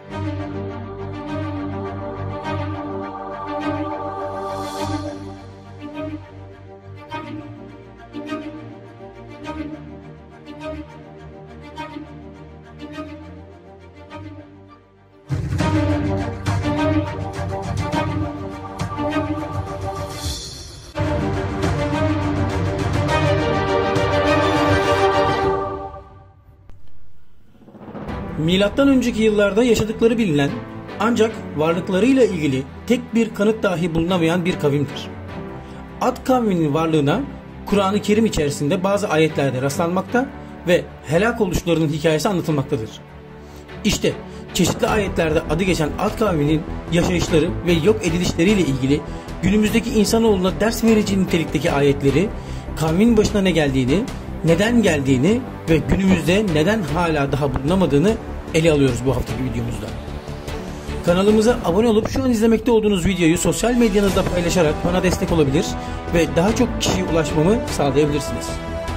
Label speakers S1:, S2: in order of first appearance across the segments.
S1: Milattan önceki yıllarda yaşadıkları bilinen ancak varlıklarıyla ilgili tek bir kanıt dahi bulunamayan bir kavimdir. Ad kavminin varlığına Kur'an-ı Kerim içerisinde bazı ayetlerde rastlanmakta ve helak oluşlarının hikayesi anlatılmaktadır. İşte çeşitli ayetlerde adı geçen Ad kavminin yaşayışları ve yok edilişleriyle ilgili günümüzdeki insanoğluna ders verici nitelikteki ayetleri, kavmin başına ne geldiğini, neden geldiğini ve günümüzde neden hala daha bulunamadığını ele alıyoruz bu haftaki videomuzda. Kanalımıza abone olup şu an izlemekte olduğunuz videoyu sosyal medyanızda paylaşarak bana destek olabilir ve daha çok kişiye ulaşmamı sağlayabilirsiniz.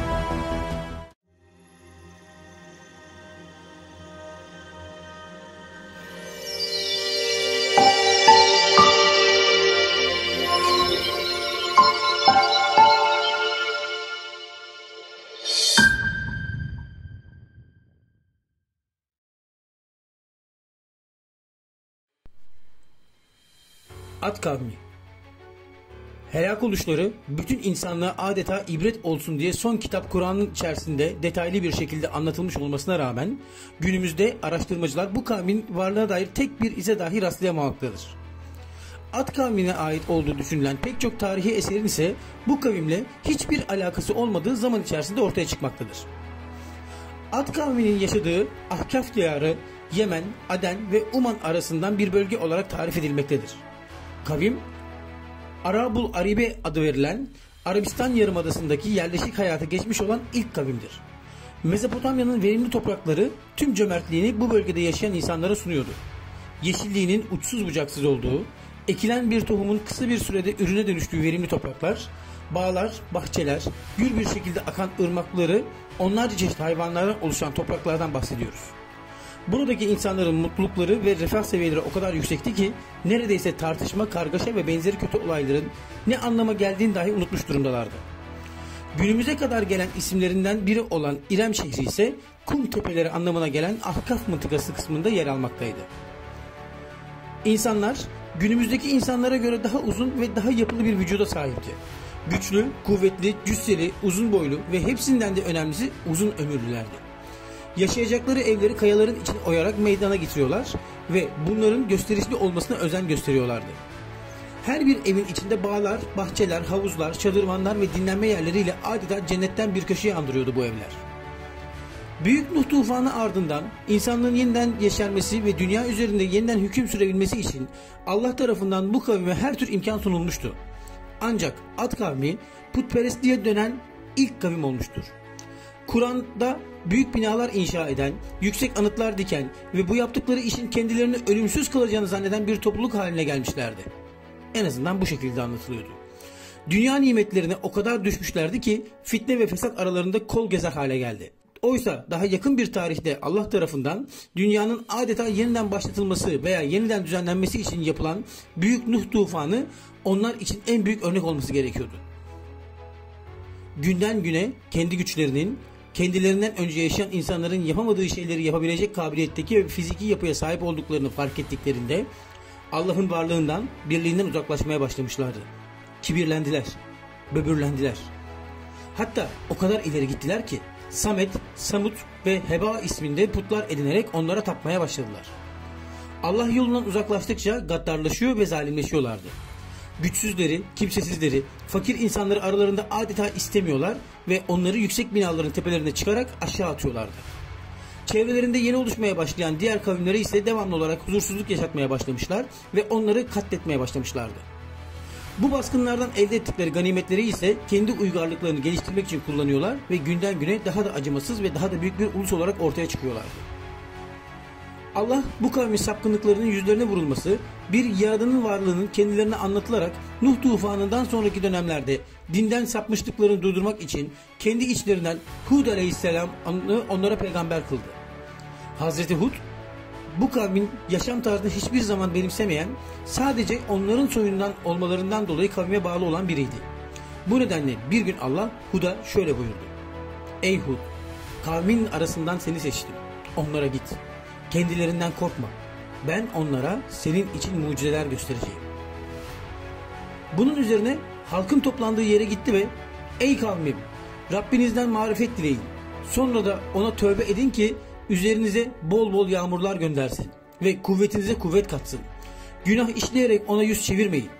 S1: Ad kavmi. Helak oluşları bütün insanlığa adeta ibret olsun diye son kitap Kur'an'ın içerisinde detaylı bir şekilde anlatılmış olmasına rağmen günümüzde araştırmacılar bu kavmin varlığına dair tek bir ize dahi rastlayamamaktadır. Ad kavmine ait olduğu düşünülen pek çok tarihi eserin ise bu kavimle hiçbir alakası olmadığı zaman içerisinde ortaya çıkmaktadır. Ad kavminin yaşadığı Ahkaf diyarı Yemen, Aden ve Uman arasından bir bölge olarak tarif edilmektedir. Kavim, Arabul Aribe adı verilen Arabistan Yarımadası'ndaki yerleşik hayata geçmiş olan ilk kavimdir. Mezopotamya'nın verimli toprakları tüm cömertliğini bu bölgede yaşayan insanlara sunuyordu. Yeşilliğinin uçsuz bucaksız olduğu, ekilen bir tohumun kısa bir sürede ürüne dönüştüğü verimli topraklar, bağlar, bahçeler, gür bir şekilde akan ırmakları, onlarca çeşit hayvanlardan oluşan topraklardan bahsediyoruz. Buradaki insanların mutlulukları ve refah seviyeleri o kadar yüksekti ki neredeyse tartışma, kargaşa ve benzeri kötü olayların ne anlama geldiğini dahi unutmuş durumdalardı. Günümüze kadar gelen isimlerinden biri olan İrem şehri ise kum tepeleri anlamına gelen Ahkaf mıntıkası kısmında yer almaktaydı. İnsanlar günümüzdeki insanlara göre daha uzun ve daha yapılı bir vücuda sahipti. Güçlü, kuvvetli, cüsseli, uzun boylu ve hepsinden de önemlisi uzun ömürlülerdi. Yaşayacakları evleri kayaların içine oyarak meydana getiriyorlar ve bunların gösterişli olmasına özen gösteriyorlardı. Her bir evin içinde bağlar, bahçeler, havuzlar, çadırvanlar ve dinlenme yerleriyle adeta cennetten bir köşeye andırıyordu bu evler. Büyük Nuh tufanı ardından insanlığın yeniden yeşermesi ve dünya üzerinde yeniden hüküm sürebilmesi için Allah tarafından bu kavime her tür imkan sunulmuştu. Ancak Ad kavmi putperestliğe dönen ilk kavim olmuştur. Kur'an'da büyük binalar inşa eden, yüksek anıtlar diken ve bu yaptıkları işin kendilerini ölümsüz kılacağını zanneden bir topluluk haline gelmişlerdi. En azından bu şekilde anlatılıyordu. Dünya nimetlerine o kadar düşmüşlerdi ki fitne ve fesat aralarında kol gezer hale geldi. Oysa daha yakın bir tarihte Allah tarafından dünyanın adeta yeniden başlatılması veya yeniden düzenlenmesi için yapılan büyük Nuh tufanı onlar için en büyük örnek olması gerekiyordu. Günden güne kendi güçlerinin, kendilerinden önce yaşayan insanların yapamadığı şeyleri yapabilecek kabiliyetteki ve fiziki yapıya sahip olduklarını fark ettiklerinde Allah'ın varlığından, birliğinden uzaklaşmaya başlamışlardı. Kibirlendiler, böbürlendiler. Hatta o kadar ileri gittiler ki Samet, Samut ve Heba isminde putlar edinerek onlara tapmaya başladılar. Allah yolundan uzaklaştıkça gaddarlaşıyor ve zalimleşiyorlardı. Güçsüzleri, kimsesizleri, fakir insanları aralarında adeta istemiyorlar ve onları yüksek binaların tepelerine çıkarak aşağı atıyorlardı. Çevrelerinde yeni oluşmaya başlayan diğer kavimleri ise devamlı olarak huzursuzluk yaşatmaya başlamışlar ve onları katletmeye başlamışlardı. Bu baskınlardan elde ettikleri ganimetleri ise kendi uygarlıklarını geliştirmek için kullanıyorlar ve günden güne daha da acımasız ve daha da büyük bir ulus olarak ortaya çıkıyorlardı. Allah bu kavmin sapkınlıklarının yüzlerine vurulması, bir yaradanın varlığının kendilerine anlatılarak Nuh tufanından sonraki dönemlerde dinden sapmışlıklarını durdurmak için kendi içlerinden Hud aleyhisselam onlara peygamber kıldı. Hazreti Hud bu kavmin yaşam tarzını hiçbir zaman benimsemeyen, sadece onların soyundan olmalarından dolayı kavme bağlı olan biriydi. Bu nedenle bir gün Allah Hud'a şöyle buyurdu: Ey Hud, kavmin arasından seni seçtim. Onlara git. Kendilerinden korkma. Ben onlara senin için mucizeler göstereceğim. Bunun üzerine halkın toplandığı yere gitti ve ey kavmim, Rabbinizden marifet dileyin. Sonra da ona tövbe edin ki üzerinize bol bol yağmurlar göndersin ve kuvvetinize kuvvet katsın. Günah işleyerek ona yüz çevirmeyin.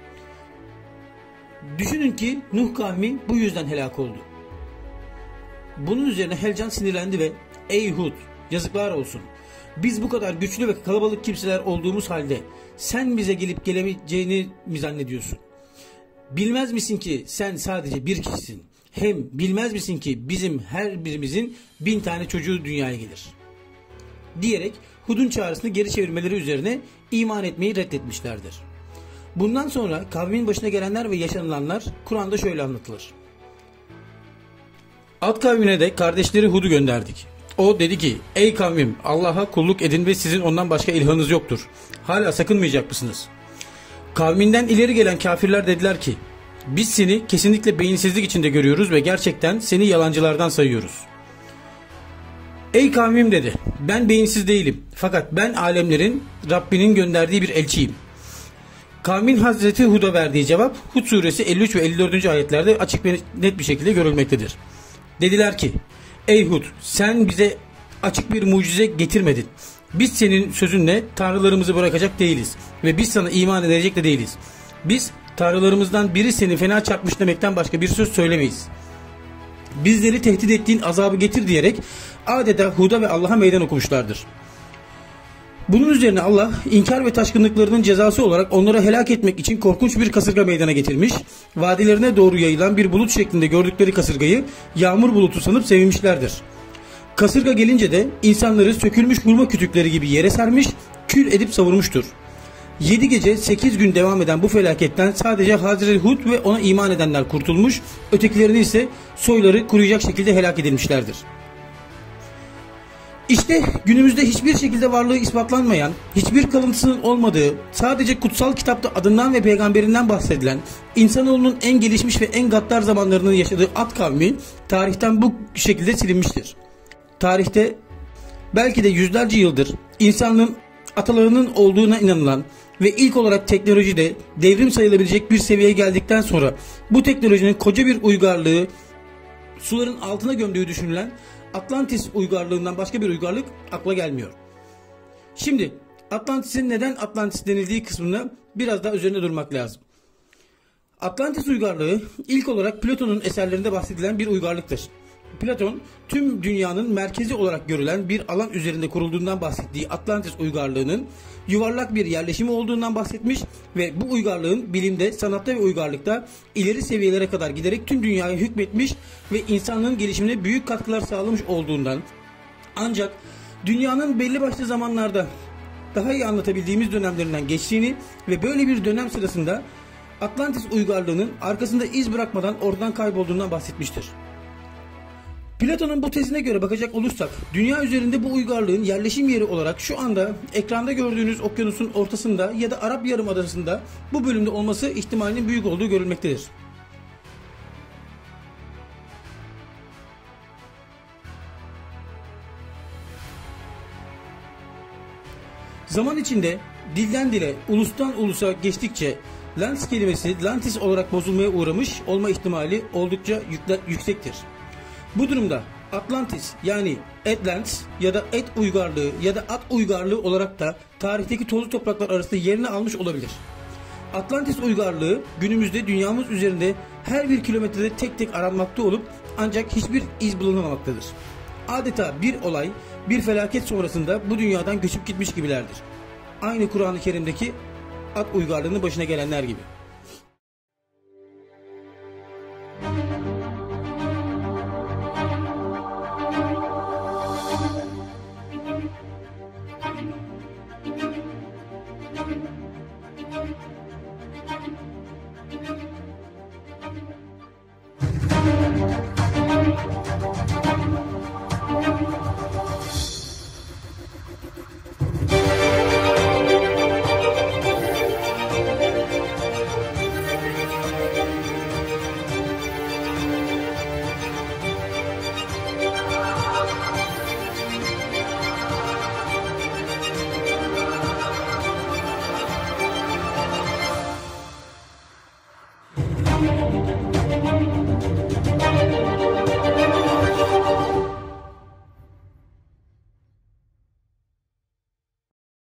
S1: Düşünün ki Nuh kavmi bu yüzden helak oldu. Bunun üzerine Helcan sinirlendi ve ey Hud, yazıklar olsun. Biz bu kadar güçlü ve kalabalık kimseler olduğumuz halde sen bize gelip gelemeyeceğini mi zannediyorsun? Bilmez misin ki sen sadece bir kişisin? Hem bilmez misin ki bizim her birimizin 1000 tane çocuğu dünyaya gelir? Diyerek Hud'un çağrısını geri çevirmeleri üzerine iman etmeyi reddetmişlerdir. Bundan sonra kavmin başına gelenler ve yaşanılanlar Kur'an'da şöyle anlatılır. Ad kavmine de kardeşleri Hud'u gönderdik. O dedi ki ey kavmim, Allah'a kulluk edin ve sizin ondan başka ilahınız yoktur. Hala sakınmayacak mısınız? Kavminden ileri gelen kafirler dediler ki biz seni kesinlikle beyinsizlik içinde görüyoruz ve gerçekten seni yalancılardan sayıyoruz. Ey kavmim dedi, ben beyinsiz değilim fakat ben alemlerin Rabbinin gönderdiği bir elçiyim. Kavmin Hazreti Hud'a verdiği cevap Hud suresi 53 ve 54. ayetlerde açık ve net bir şekilde görülmektedir. Dediler ki ey Hud, sen bize açık bir mucize getirmedin. Biz senin sözünle tanrılarımızı bırakacak değiliz ve biz sana iman edecek de değiliz. Biz tanrılarımızdan biri seni fena çarpmış demekten başka bir söz söylemeyiz. Bizleri tehdit ettiğin azabı getir diyerek adeta Hud'a ve Allah'a meydan okumuşlardır. Bunun üzerine Allah inkar ve taşkınlıklarının cezası olarak onları helak etmek için korkunç bir kasırga meydana getirmiş, vadilerine doğru yayılan bir bulut şeklinde gördükleri kasırgayı yağmur bulutu sanıp sevinmişlerdir. Kasırga gelince de insanları sökülmüş hurma kütükleri gibi yere sermiş, kül edip savurmuştur. 7 gece 8 gün devam eden bu felaketten sadece Hazreti Hud ve ona iman edenler kurtulmuş, ötekilerini ise soyları kuruyacak şekilde helak edilmişlerdir. İşte günümüzde hiçbir şekilde varlığı ispatlanmayan, hiçbir kalıntısının olmadığı, sadece kutsal kitapta adından ve peygamberinden bahsedilen, insanoğlunun en gelişmiş ve en gaddar zamanlarının yaşadığı Ad kavmi tarihten bu şekilde silinmiştir. Tarihte belki de yüzlerce yıldır insanlığın atalarının olduğuna inanılan ve ilk olarak teknolojide devrim sayılabilecek bir seviyeye geldikten sonra bu teknolojinin koca bir uygarlığı suların altına gömdüğü düşünülen Atlantis uygarlığından başka bir uygarlık akla gelmiyor. Şimdi Atlantis'in neden Atlantis denildiği kısmına biraz daha üzerinde durmak lazım. Atlantis uygarlığı ilk olarak Platon'un eserlerinde bahsedilen bir uygarlıktır. Platon tüm dünyanın merkezi olarak görülen bir alan üzerinde kurulduğundan bahsettiği Atlantis uygarlığının yuvarlak bir yerleşimi olduğundan bahsetmiş ve bu uygarlığın bilimde, sanatta ve uygarlıkta ileri seviyelere kadar giderek tüm dünyaya hükmetmiş ve insanlığın gelişimine büyük katkılar sağlamış olduğundan, ancak dünyanın belli başlı zamanlarda daha iyi anlatabildiğimiz dönemlerinden geçtiğini ve böyle bir dönem sırasında Atlantis uygarlığının arkasında iz bırakmadan ortadan kaybolduğundan bahsetmiştir. Platon'un bu tezine göre bakacak olursak, dünya üzerinde bu uygarlığın yerleşim yeri olarak şu anda ekranda gördüğünüz okyanusun ortasında ya da Arap Yarımadası'nda bu bölümde olması ihtimalinin büyük olduğu görülmektedir. Zaman içinde dilden dile, ulustan ulusa geçtikçe Lans kelimesi Lantis olarak bozulmaya uğramış olma ihtimali oldukça yüksektir. Bu durumda Atlantis yani Atlantis ya da Et uygarlığı ya da At uygarlığı olarak da tarihteki tozlu topraklar arasında yerini almış olabilir. Atlantis uygarlığı günümüzde dünyamız üzerinde her bir kilometrede tek tek aranmakta olup ancak hiçbir iz bulunamamaktadır. Adeta bir olay, bir felaket sonrasında bu dünyadan göçüp gitmiş gibilerdir. Aynı Kur'an-ı Kerim'deki At uygarlığının başına gelenler gibi.